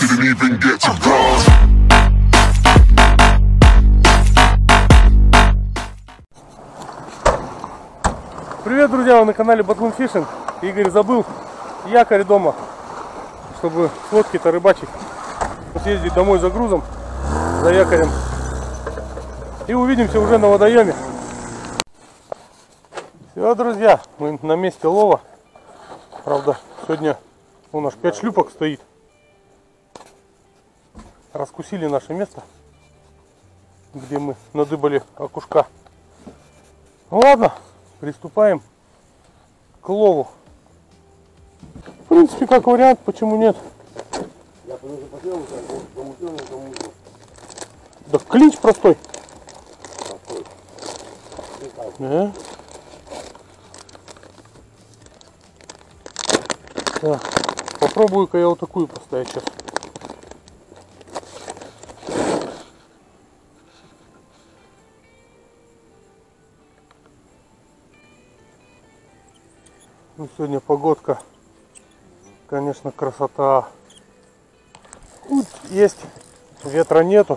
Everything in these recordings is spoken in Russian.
didn't even get to cross. Привет, друзья, вы на канале Батлун Фишинг. Игорь забыл якорь дома, чтобы с лодки-то рыбачить. Съездить домой за грузом, за якорем. И увидимся уже на водоеме. Все, друзья, мы на месте лова. Правда, сегодня у нас 5 шлюпок стоит. Раскусили наше место, где мы надыбали окушка. Ну ладно, приступаем к лову. В принципе, как вариант, почему нет? Да клинч простой. Да. Так, попробую-ка я вот такую поставить сейчас. Ну, сегодня погодка, конечно, красота. Тут есть, ветра нету.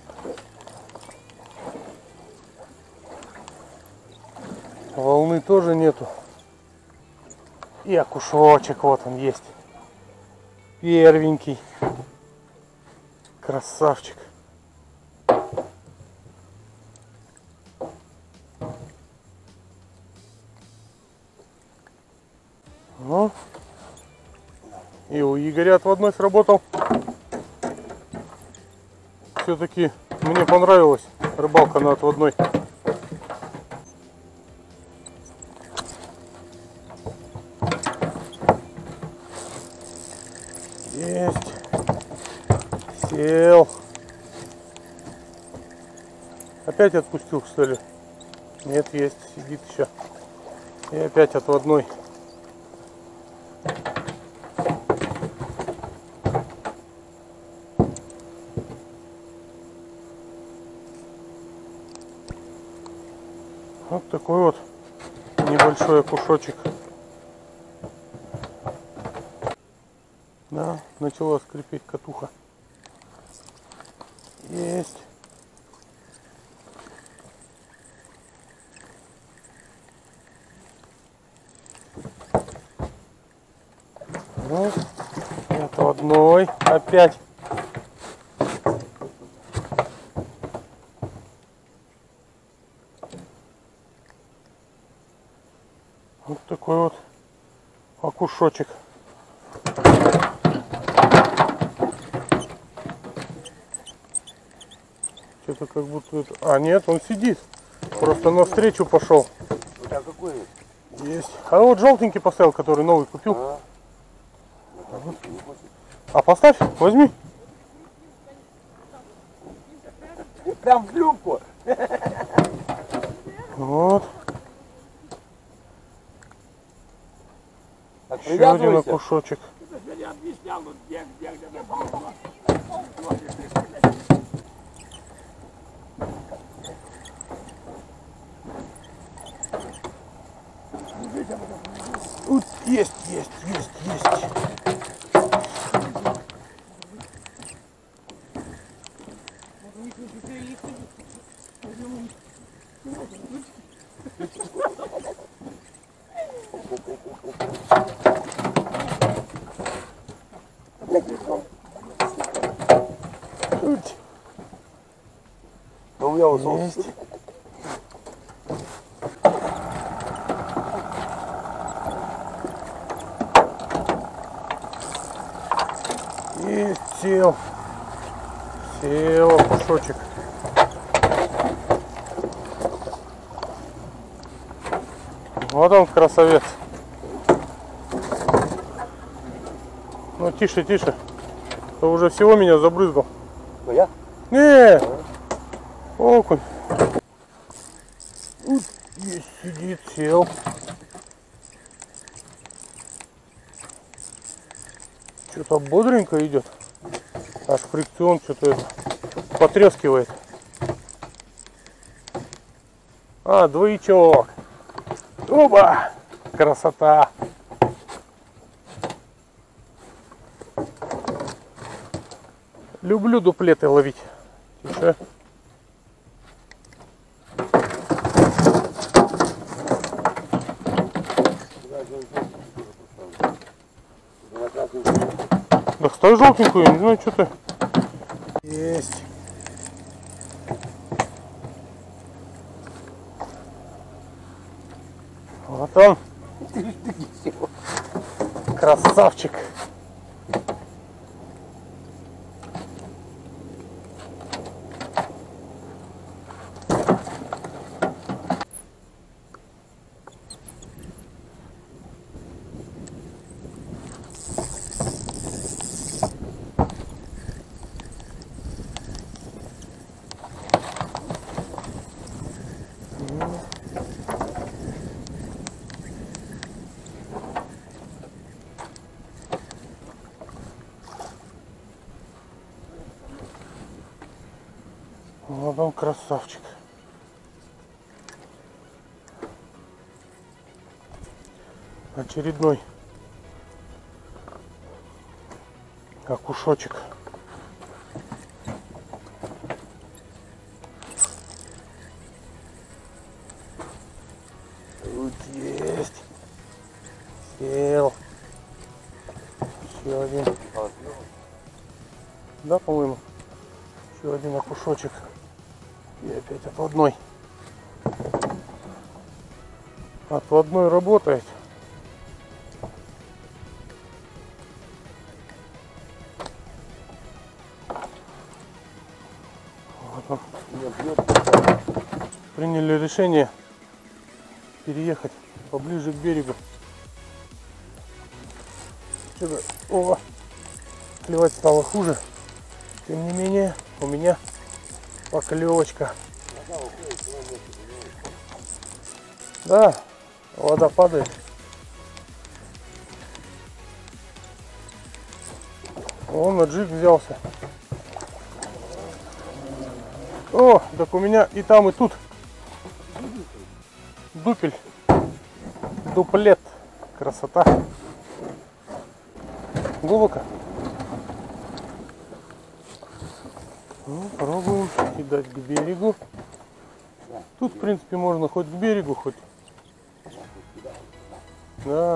Волны тоже нету. И окушочек вот он есть. Первенький. Красавчик. Ну. И у Игоря отводной сработал. Все-таки мне понравилась рыбалка на отводной. Есть. Сел. Опять отпустил, что ли? Нет, есть. Сидит еще. И опять отводной. Вот такой вот небольшой окушочек. Да, начала скрипеть катуха. Есть. Ну, это одной. Опять. Вот такой вот окушочек. Что-то как будто это... А, нет, он сидит. Просто навстречу пошел. А какой есть? Есть. А вот желтенький поставил, который новый купил. А поставь, возьми. Прям в шлюпку. Вот. Так, еще один окушочек. Тут есть. У меня вот есть. И сел окушочек. Вот он, красавец. Ну тише, то уже всего меня забрызгал. Ну я? Нет, окунь. Тут есть, сидит, сел. Что-то бодренько идет. Аж фрикцион что-то это потрескивает. А, двоечок. Оба! Красота! Люблю дуплеты ловить. Тише. Достай желтенькую, я не знаю, что ты. Есть. Вот он. Красавчик. Вот он красавчик. Очередной окушочек. Тут есть. Сел. Еще один. Да, по-моему. Еще один окушочек. И опять отводной. Отводной работает. Вот он. Приняли решение переехать поближе к берегу. Что-то, о, клевать стало хуже. Тем не менее, у меня поклевочка. Да, вода падает. Он на джиг взялся. О, так у меня и там, и тут дупель. Дуплет. Красота. Глубоко. Ну, пробуем кидать к берегу. Тут, в принципе, можно хоть к берегу, хоть. Да.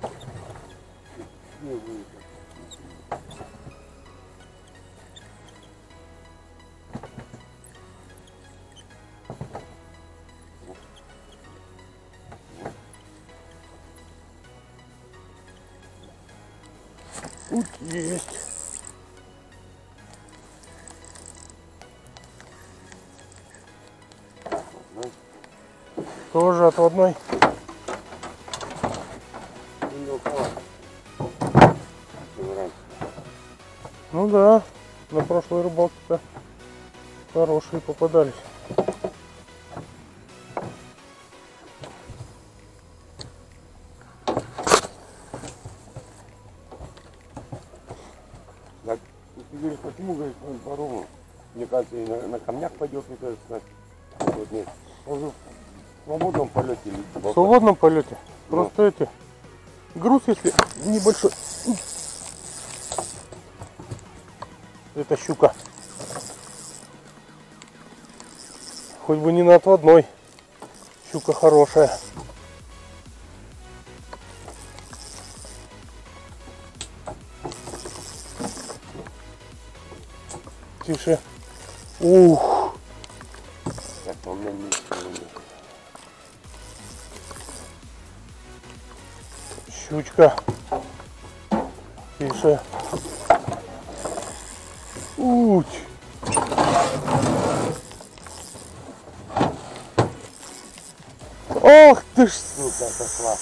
Тут есть. Тоже отводной. Ну да, на прошлой рыбалке-то хорошие попадались. Так, ты говоришь, почему, говоришь, он по-ровному? Мне кажется, и на камнях пойдет, мне кажется. Вот нет. Он же в свободном полете летит. В свободном полете. Просто эти. Груз, если небольшой. Это щука. Хоть бы не на отводной. Щука хорошая. Тише. Ух. Так, у меня ничего нет. Щучка. Тише. Уть. Ох ты ж. Сука, пошла.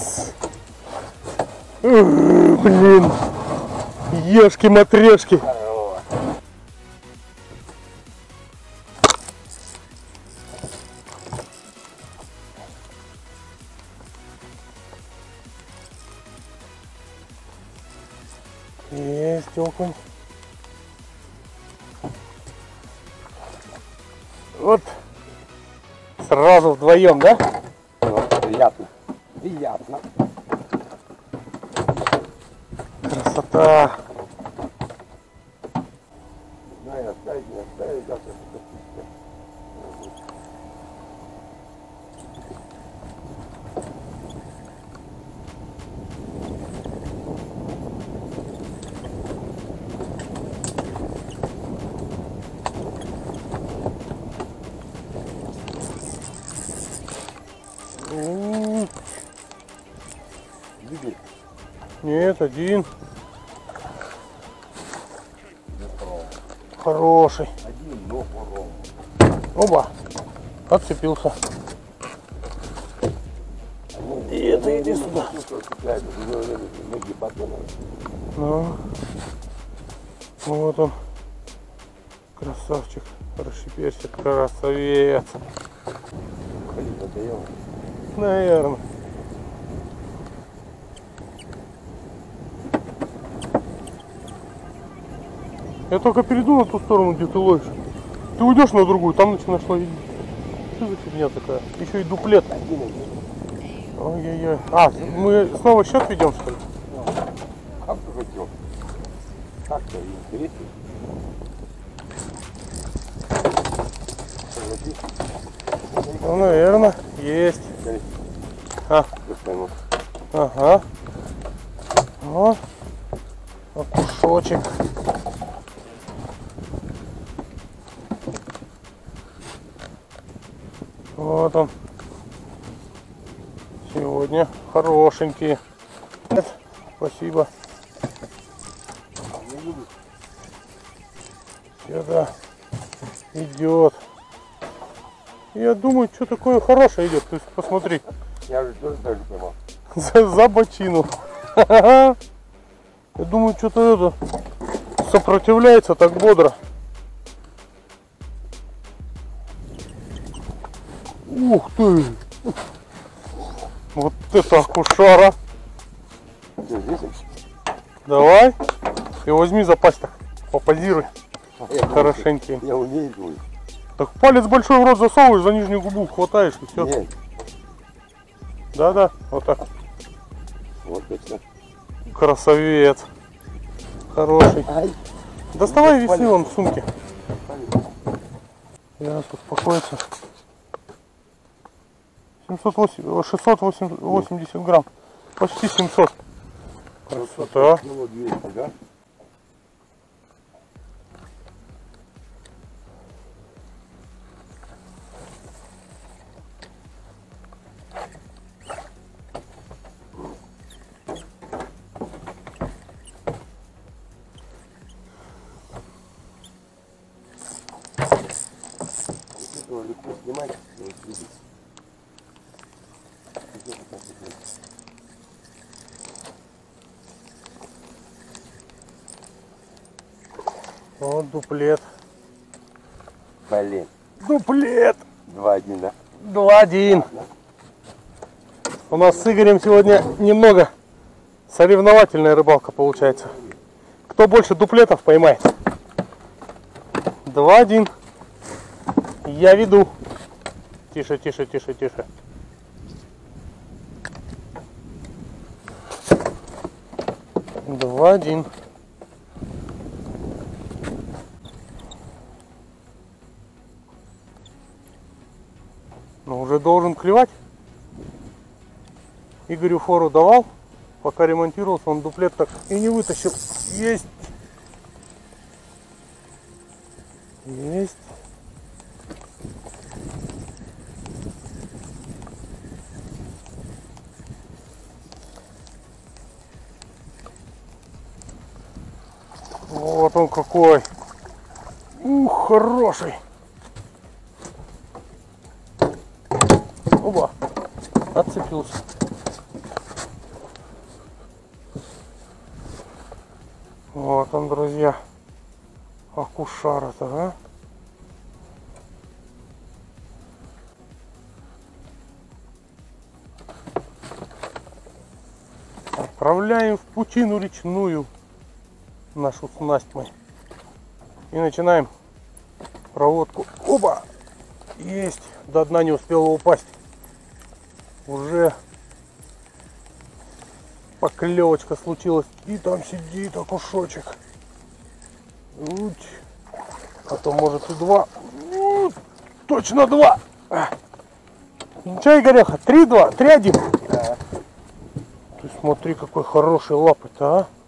Блин. Ешки-матрешки. Здорово. Есть окунь. Вот. Сразу вдвоем, да? Ну, приятно. Приятно. Красота. Нет, один. Хороший. Один, но порог. Оба. Отцепился. И это иди сюда. Ну. Вот он. Красавчик. Расшиперсик. Красавец. Наверное. Я только перейду на ту сторону, где ты ловишь. Ты уйдешь на другую, там начинаешь ловить. Что за фигня такая? Еще и дуплет. Ой-ой-ой. А, мы снова счет ведем, что ли? Как ты хотел? Как-то интереснее. Ну, наверное, есть. А. Ага. Вот. Кусочек. Вот он. Сегодня хорошенькие. Нет, спасибо. Сюда идет. Я думаю, что такое хорошее идет. То есть посмотри. Я уже тоже даже поймал. За бочину. Я думаю, что-то это сопротивляется так бодро. Ух ты! Вот это акушара! Давай и возьми за пасть-то, попозируй. Хорошенький. Я умею думать. Так палец большой в рот засовываешь, за нижнюю губу хватаешь и все. Нет. Да-да, вот так. Вот точно. Красавец. Хороший. Ай. Доставай весы вон в сумке. Я успокоиться. 680 грамм. Почти 700. Красота. Кило 200, да? Легко снимать, Вот дуплет. Блин. Дуплет. 2-1, да? 2-1. У нас с Игорем сегодня немного соревновательная рыбалка получается. Кто больше дуплетов поймает? 2-1. Я веду. Тише, тише, тише, тише. Два, один. Ну, уже должен клевать. Игорю фору давал. Пока ремонтировался, он дуплет так и не вытащил. Есть. Есть. Вот он какой. Ух, хороший. Оба. Отцепился. Вот он, друзья. Акушара-то, а? Отправляем в пучину речную нашу снасть мы. И начинаем проводку. Оба! Есть! До дна не успела упасть. Уже поклевочка случилась. И там сидит окушочек. А то может и 2. Точно 2. Че, Игореха, 3-2, 3-1. Да. Ты смотри, какой хороший лапы-то, а.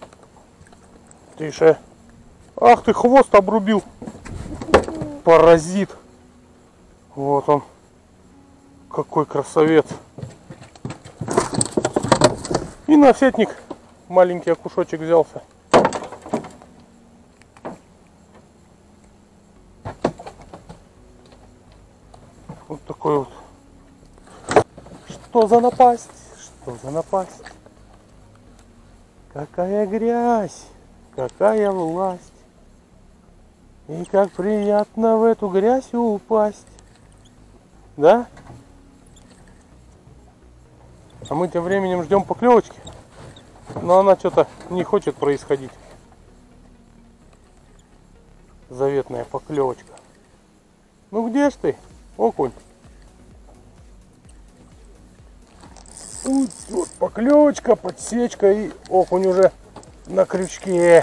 Тише. Ах ты, хвост обрубил. Паразит. Вот он. Какой красавец. И на сетник маленький окушочек взялся. Вот такой вот. Что за напасть? Что за напасть? Какая грязь, какая власть. И как приятно в эту грязь упасть. Да? А мы тем временем ждем поклевочки. Но она что-то не хочет происходить. Заветная поклевочка. Ну где ж ты, окунь? Вот поклевочка, подсечка и окунь уже на крючке.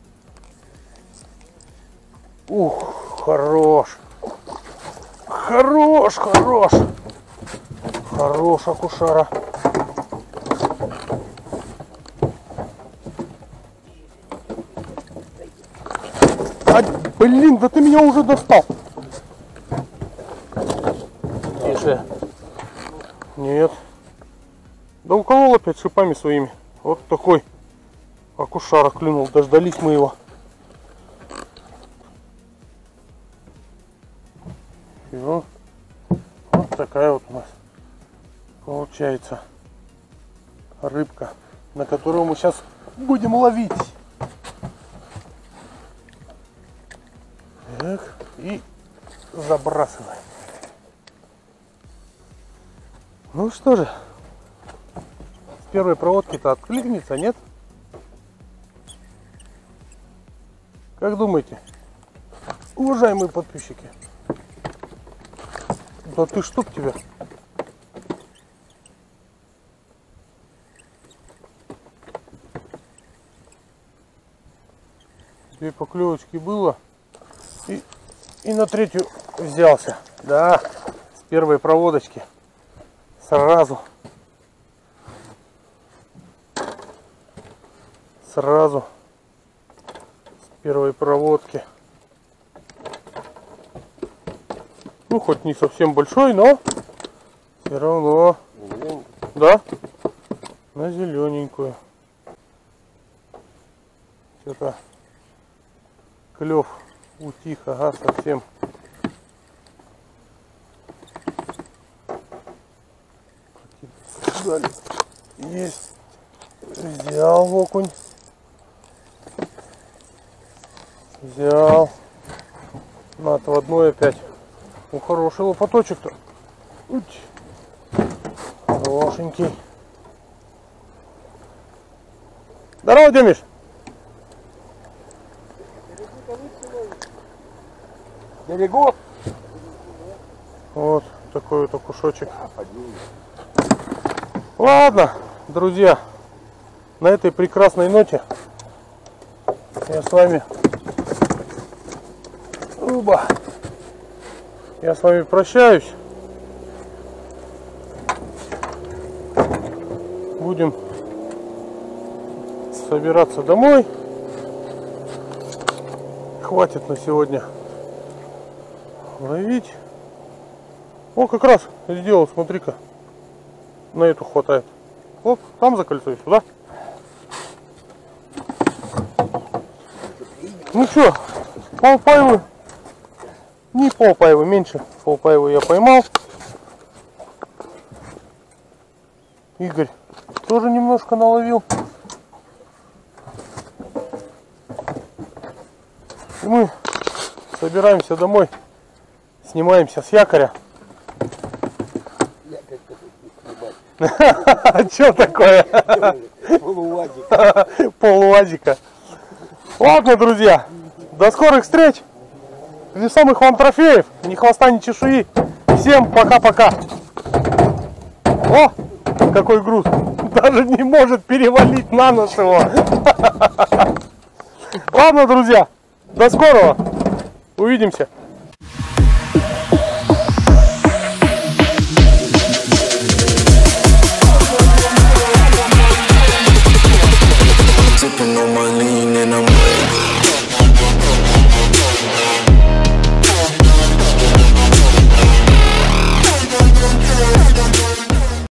Ух, хорош. Хорош, хорош. Хорош окушара. А, блин, да ты меня уже достал. Тише. Нет. Да уколол опять шипами своими. Вот такой окушара клюнул. Дождались мы его. И вот такая вот у нас получается рыбка, на которую мы сейчас будем ловить. Так, и забрасываем. Ну что же, с первой проводки-то откликнется, нет? Как думаете, уважаемые подписчики? Да ты чтоб тебя. Две поклевочки было. И на третью взялся. Да, с первой проводочки. Сразу. Сразу. С первой проводки. Ну, хоть не совсем большой, но все равно. Да? На зелененькую. Что-то клев утих, ага, совсем. Есть. Взял окунь. Взял. На отводной опять. Ну, хороший лопаточек-то. Хорошенький. Здорово, Демиш. Берегу. Вот такой вот окушочек. Ладно, друзья, на этой прекрасной ноте я с вами прощаюсь. Будем собираться домой. Хватит на сегодня ловить. О, как раз сделал, смотри-ка. На эту хватает. Вот, там за кольцо и сюда. Ну что, полпаевы. Не полпаевы, меньше полпаевы я поймал. Игорь тоже немножко наловил. И мы собираемся домой. Снимаемся с якоря. Что такое? Полуазика. Ладно, друзья, до скорых встреч. Для самых вам трофеев. Ни хвоста, ни чешуи. Всем пока-пока. О, какой груз. Даже не может перевалить на нос его. Ладно, друзья, до скорого. Увидимся.